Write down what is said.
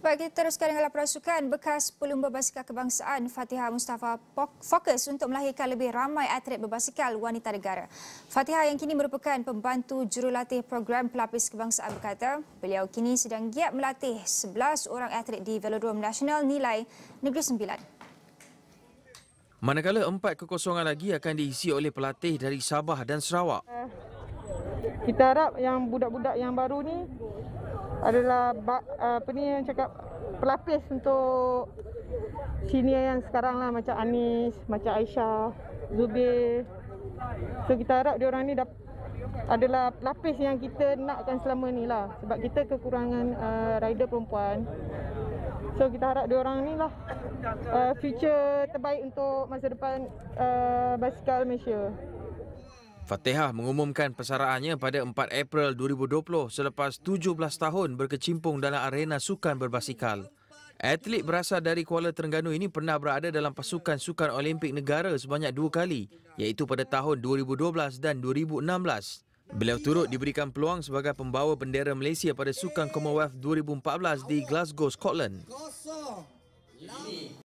Baik, kita teruskan dengan laporan sukan. Bekas pelumba basikal kebangsaan Fatehah Mustapa fokus untuk melahirkan lebih ramai atlet berbasikal wanita negara. Fatehah yang kini merupakan pembantu jurulatih program pelapis kebangsaan berkata, beliau kini sedang giat melatih 11 orang atlet di Velodrom Nasional Nilai, Negeri Sembilan. Manakala 4 kekosongan lagi akan diisi oleh pelatih dari Sabah dan Sarawak. Kita harap yang budak-budak yang baru ni adalah yang cakap pelapis untuk senior yang sekarang lah, macam Anis, macam Aisyah, Zubir. So kita harap diorang ni adalah pelapis yang kita nakkan selama ni lah, sebab kita kekurangan rider perempuan. So kita harap diorang ni lah future terbaik untuk masa depan basikal Malaysia. Fatehah mengumumkan persaraannya pada 4 April 2020 selepas 17 tahun berkecimpung dalam arena sukan berbasikal. Atlet berasal dari Kuala Terengganu ini pernah berada dalam pasukan sukan Olimpik negara sebanyak 2 kali, iaitu pada tahun 2012 dan 2016. Beliau turut diberikan peluang sebagai pembawa bendera Malaysia pada Sukan Commonwealth 2014 di Glasgow, Scotland.